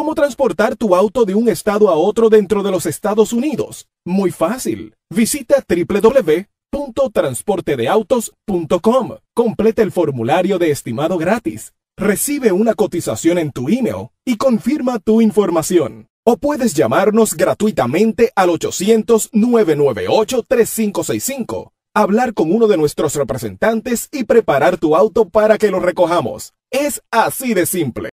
cómo transportar tu auto de un estado a otro dentro de los Estados Unidos? Muy fácil. Visita www.transportedeautos.com. Completa el formulario de estimado gratis. Recibe una cotización en tu email y confirma tu información. O puedes llamarnos gratuitamente al 800-998-3565, hablar con uno de nuestros representantes y preparar tu auto para que lo recojamos. Es así de simple.